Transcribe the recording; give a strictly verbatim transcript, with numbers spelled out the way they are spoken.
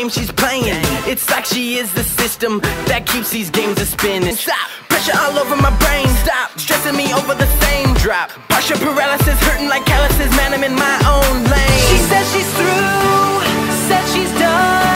game she's playing. It's like she is the system that keeps these games a spinning. Stop, pressure all over my brain. Stop, stressing me over the same drop. Partial paralysis, hurting like calluses. Man, I'm in my own lane. She says she's through, said she's done.